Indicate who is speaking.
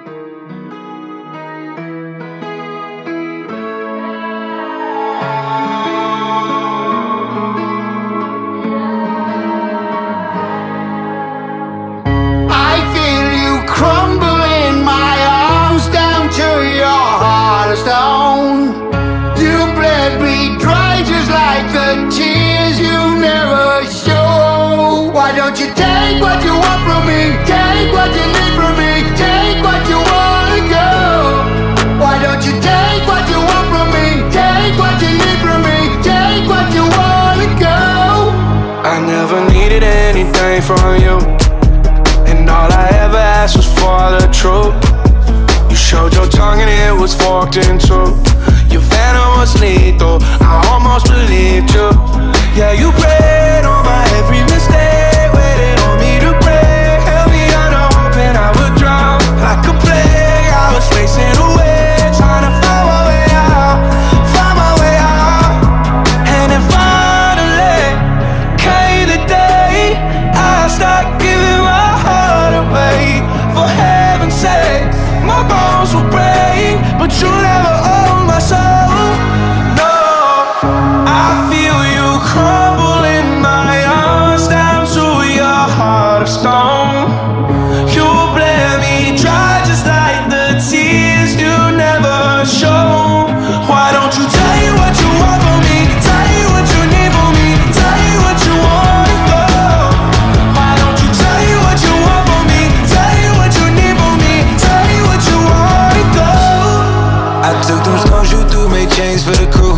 Speaker 1: Why don't you take what you want from me? Take what you need from me. Take what you wanna go. Why don't you take what you want from me? Take what you need from me. Take what you wanna go.
Speaker 2: I never needed anything from you, and all I ever asked was for the truth. You showed your tongue and it was forked in two. Your venom was lethal, I almost believed you. Yeah, you preyed on my every mistake, waited on me to break, held me under hoping I would drown. Like a plague, I was racing away, trying to find my way out, find my way out. And then finally came the day I stopped giving my heart away. For heaven's sake, my bones will break, but you never own my soul. No, I feel you crumble in my arms down to your heart of stone. You bled me dry just like the tears you never show. Why don't you tell you what you want from me? Tell you what you need from me. Tell you what you wanna go. Why don't you tell you what you want from me? Tell you what you need from me. Tell you what you wanna go.
Speaker 3: I took them stones you threw, made chains for the crew.